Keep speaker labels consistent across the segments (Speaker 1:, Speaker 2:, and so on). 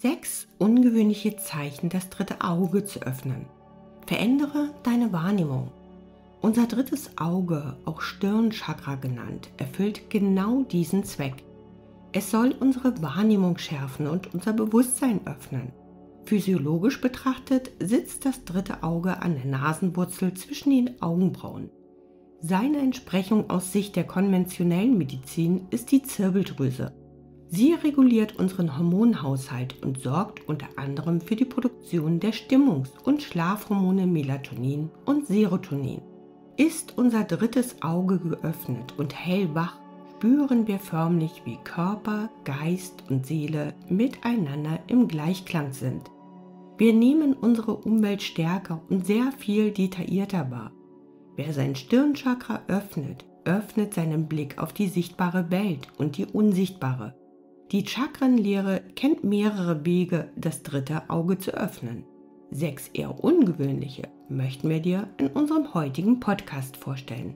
Speaker 1: 6 ungewöhnliche Zeichen, das dritte Auge zu öffnen. Verändere deine Wahrnehmung. Unser drittes Auge, auch Stirnchakra genannt, erfüllt genau diesen Zweck. Es soll unsere Wahrnehmung schärfen und unser Bewusstsein öffnen. Physiologisch betrachtet sitzt das dritte Auge an der Nasenwurzel zwischen den Augenbrauen. Seine Entsprechung aus Sicht der konventionellen Medizin ist die Zirbeldrüse. Sie reguliert unseren Hormonhaushalt und sorgt unter anderem für die Produktion der Stimmungs- und Schlafhormone Melatonin und Serotonin. Ist unser drittes Auge geöffnet und hellwach, spüren wir förmlich, wie Körper, Geist und Seele miteinander im Gleichklang sind. Wir nehmen unsere Umwelt stärker und sehr viel detaillierter wahr. Wer sein Stirnchakra öffnet, öffnet seinen Blick auf die sichtbare Welt und die unsichtbare. Die Chakrenlehre kennt mehrere Wege, das dritte Auge zu öffnen. 6 eher ungewöhnliche möchten wir dir in unserem heutigen Podcast vorstellen.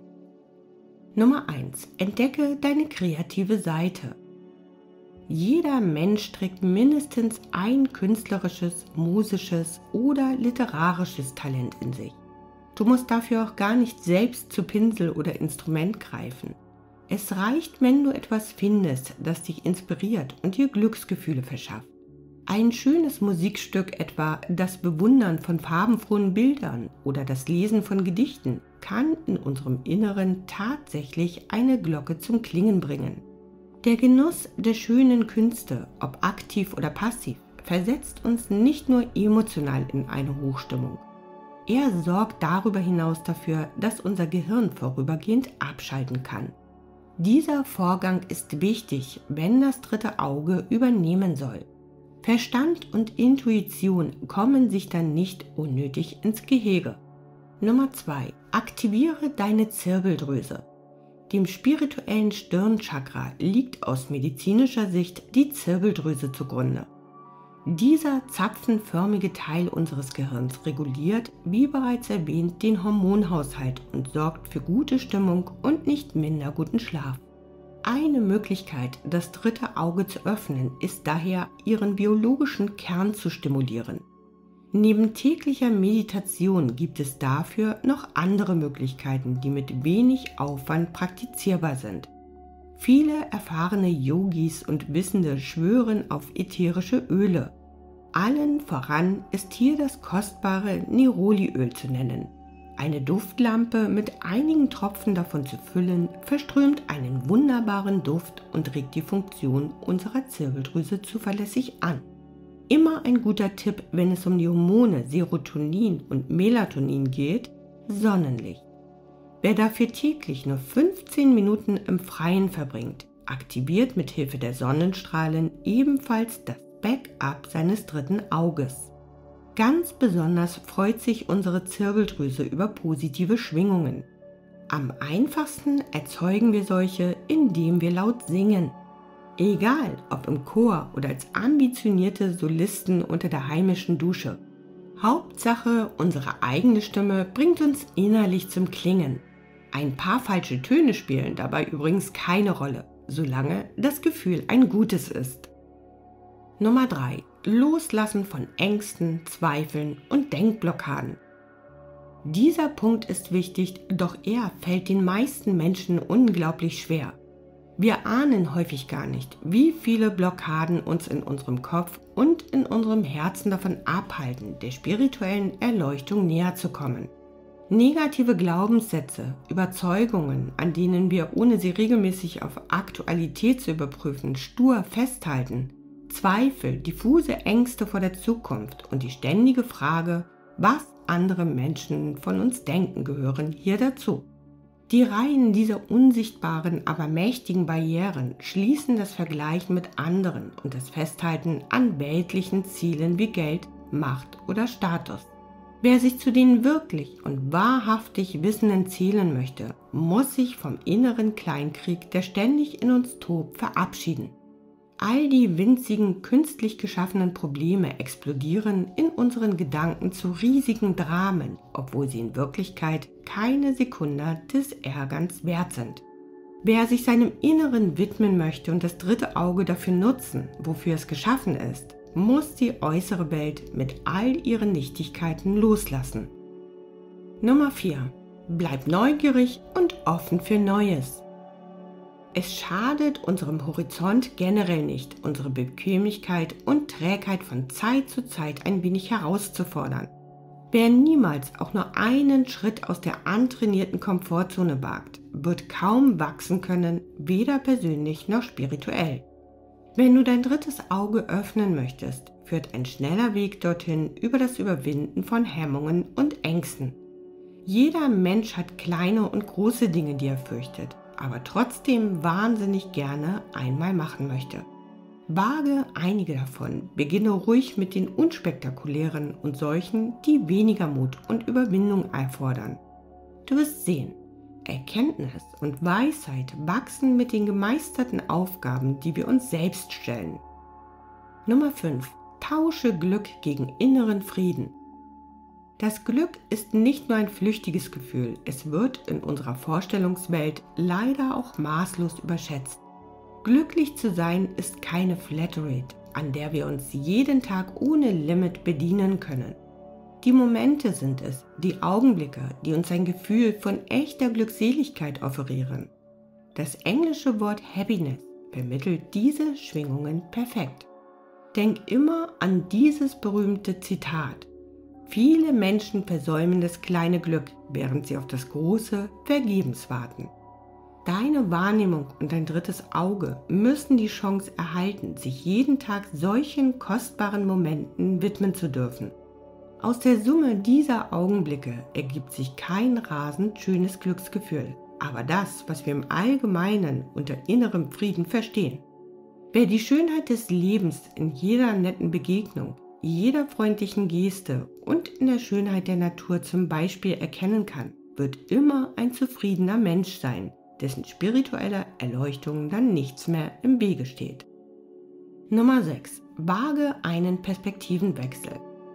Speaker 1: Nummer 1. Entdecke deine kreative Seite. Jeder Mensch trägt mindestens ein künstlerisches, musisches oder literarisches Talent in sich. Du musst dafür auch gar nicht selbst zu Pinsel oder Instrument greifen. Es reicht, wenn du etwas findest, das dich inspiriert und dir Glücksgefühle verschafft. Ein schönes Musikstück, etwa das Bewundern von farbenfrohen Bildern oder das Lesen von Gedichten, kann in unserem Inneren tatsächlich eine Glocke zum Klingen bringen. Der Genuss der schönen Künste, ob aktiv oder passiv, versetzt uns nicht nur emotional in eine Hochstimmung. Er sorgt darüber hinaus dafür, dass unser Gehirn vorübergehend abschalten kann. Dieser Vorgang ist wichtig, wenn das dritte Auge übernehmen soll. Verstand und Intuition kommen sich dann nicht unnötig ins Gehege. Nummer 2. Aktiviere deine Zirbeldrüse. Dem spirituellen Stirnchakra liegt aus medizinischer Sicht die Zirbeldrüse zugrunde. Dieser zapfenförmige Teil unseres Gehirns reguliert, wie bereits erwähnt, den Hormonhaushalt und sorgt für gute Stimmung und nicht minder guten Schlaf. Eine Möglichkeit, das dritte Auge zu öffnen, ist daher, ihren biologischen Kern zu stimulieren. Neben täglicher Meditation gibt es dafür noch andere Möglichkeiten, die mit wenig Aufwand praktizierbar sind. Viele erfahrene Yogis und Wissende schwören auf ätherische Öle. Allen voran ist hier das kostbare Neroliöl zu nennen. Eine Duftlampe mit einigen Tropfen davon zu füllen, verströmt einen wunderbaren Duft und regt die Funktion unserer Zirbeldrüse zuverlässig an. Immer ein guter Tipp, wenn es um die Hormone Serotonin und Melatonin geht: Sonnenlicht. Wer dafür täglich nur 15 Minuten im Freien verbringt, aktiviert mit Hilfe der Sonnenstrahlen ebenfalls das Backup seines dritten Auges. Ganz besonders freut sich unsere Zirbeldrüse über positive Schwingungen. Am einfachsten erzeugen wir solche, indem wir laut singen. Egal, ob im Chor oder als ambitionierte Solisten unter der heimischen Dusche. Hauptsache, unsere eigene Stimme bringt uns innerlich zum Klingen. Ein paar falsche Töne spielen dabei übrigens keine Rolle, solange das Gefühl ein gutes ist. Nummer 3. Loslassen von Ängsten, Zweifeln und Denkblockaden. Dieser Punkt ist wichtig, doch er fällt den meisten Menschen unglaublich schwer. Wir ahnen häufig gar nicht, wie viele Blockaden uns in unserem Kopf und in unserem Herzen davon abhalten, der spirituellen Erleuchtung näher zu kommen. Negative Glaubenssätze, Überzeugungen, an denen wir, ohne sie regelmäßig auf Aktualität zu überprüfen, stur festhalten, Zweifel, diffuse Ängste vor der Zukunft und die ständige Frage, was andere Menschen von uns denken, gehören hier dazu. Die Reihen dieser unsichtbaren, aber mächtigen Barrieren schließen das Vergleichen mit anderen und das Festhalten an weltlichen Zielen wie Geld, Macht oder Status. Wer sich zu den wirklich und wahrhaftig Wissenden zählen möchte, muss sich vom inneren Kleinkrieg, der ständig in uns tobt, verabschieden. All die winzigen, künstlich geschaffenen Probleme explodieren in unseren Gedanken zu riesigen Dramen, obwohl sie in Wirklichkeit keine Sekunde des Ärgerns wert sind. Wer sich seinem Inneren widmen möchte und das dritte Auge dafür nutzen, wofür es geschaffen ist, muss die äußere Welt mit all ihren Nichtigkeiten loslassen. Nummer 4. Bleib neugierig und offen für Neues. Es schadet unserem Horizont generell nicht, unsere Bequemlichkeit und Trägheit von Zeit zu Zeit ein wenig herauszufordern. Wer niemals auch nur einen Schritt aus der antrainierten Komfortzone wagt, wird kaum wachsen können, weder persönlich noch spirituell. Wenn du dein drittes Auge öffnen möchtest, führt ein schneller Weg dorthin über das Überwinden von Hemmungen und Ängsten. Jeder Mensch hat kleine und große Dinge, die er fürchtet, aber trotzdem wahnsinnig gerne einmal machen möchte. Wage einige davon, beginne ruhig mit den unspektakulären und solchen, die weniger Mut und Überwindung erfordern. Du wirst sehen, Erkenntnis und Weisheit wachsen mit den gemeisterten Aufgaben, die wir uns selbst stellen. Nummer 5. Tausche Glück gegen inneren Frieden. Das Glück ist nicht nur ein flüchtiges Gefühl, es wird in unserer Vorstellungswelt leider auch maßlos überschätzt. Glücklich zu sein ist keine Flatrate, an der wir uns jeden Tag ohne Limit bedienen können. Die Momente sind es, die Augenblicke, die uns ein Gefühl von echter Glückseligkeit offerieren. Das englische Wort Happiness vermittelt diese Schwingungen perfekt. Denk immer an dieses berühmte Zitat: Viele Menschen versäumen das kleine Glück, während sie auf das große vergebens warten. Deine Wahrnehmung und dein drittes Auge müssen die Chance erhalten, sich jeden Tag solchen kostbaren Momenten widmen zu dürfen. Aus der Summe dieser Augenblicke ergibt sich kein rasend schönes Glücksgefühl, aber das, was wir im Allgemeinen unter innerem Frieden verstehen. Wer die Schönheit des Lebens in jeder netten Begegnung, jeder freundlichen Geste und in der Schönheit der Natur zum Beispiel erkennen kann, wird immer ein zufriedener Mensch sein, dessen spirituelle Erleuchtung dann nichts mehr im Wege steht. Nummer 6. Wage einen Perspektivenwechsel.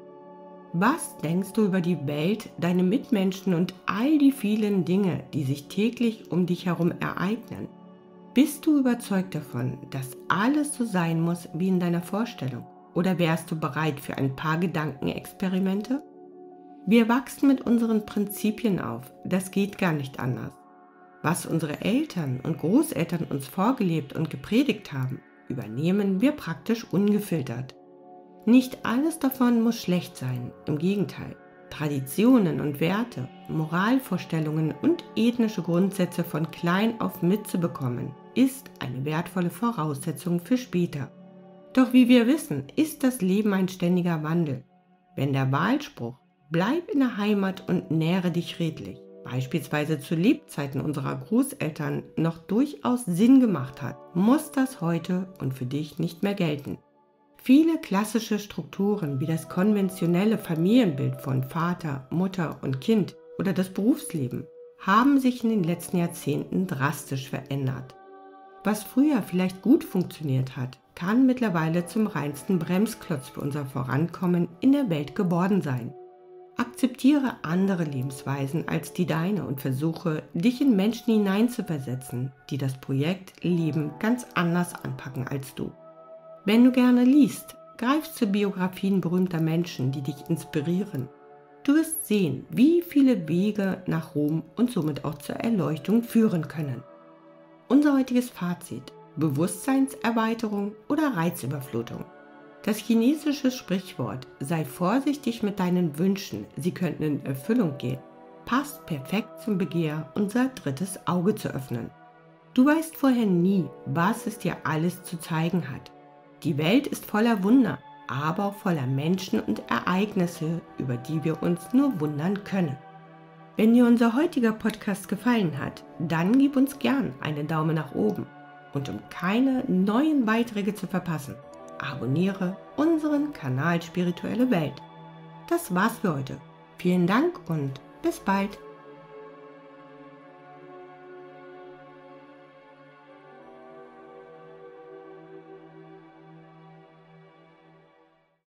Speaker 1: Was denkst du über die Welt, deine Mitmenschen und all die vielen Dinge, die sich täglich um dich herum ereignen? Bist du überzeugt davon, dass alles so sein muss wie in deiner Vorstellung? Oder wärst du bereit für ein paar Gedankenexperimente? Wir wachsen mit unseren Prinzipien auf, das geht gar nicht anders. Was unsere Eltern und Großeltern uns vorgelebt und gepredigt haben, übernehmen wir praktisch ungefiltert. Nicht alles davon muss schlecht sein, im Gegenteil. Traditionen und Werte, Moralvorstellungen und ethnische Grundsätze von klein auf mitzubekommen, ist eine wertvolle Voraussetzung für später. Doch wie wir wissen, ist das Leben ein ständiger Wandel. Wenn der Wahlspruch „Bleib in der Heimat und nähre dich redlich" beispielsweise zu Lebzeiten unserer Großeltern noch durchaus Sinn gemacht hat, muss das heute und für dich nicht mehr gelten. Viele klassische Strukturen wie das konventionelle Familienbild von Vater, Mutter und Kind oder das Berufsleben haben sich in den letzten Jahrzehnten drastisch verändert. Was früher vielleicht gut funktioniert hat, kann mittlerweile zum reinsten Bremsklotz für unser Vorankommen in der Welt geworden sein. Akzeptiere andere Lebensweisen als die deine und versuche, dich in Menschen hineinzuversetzen, die das Projekt Leben ganz anders anpacken als du. Wenn du gerne liest, greif zu Biografien berühmter Menschen, die dich inspirieren. Du wirst sehen, wie viele Wege nach Ruhm und somit auch zur Erleuchtung führen können. Unser heutiges Fazit: Bewusstseinserweiterung oder Reizüberflutung. Das chinesische Sprichwort „Sei vorsichtig mit deinen Wünschen, sie könnten in Erfüllung gehen" passt perfekt zum Begehr, unser drittes Auge zu öffnen. Du weißt vorher nie, was es dir alles zu zeigen hat. Die Welt ist voller Wunder, aber auch voller Menschen und Ereignisse, über die wir uns nur wundern können. Wenn dir unser heutiger Podcast gefallen hat, dann gib uns gern einen Daumen nach oben. Und um keine neuen Beiträge zu verpassen, abonniere unseren Kanal Spirituelle Welt. Das war's für heute. Vielen Dank und bis bald.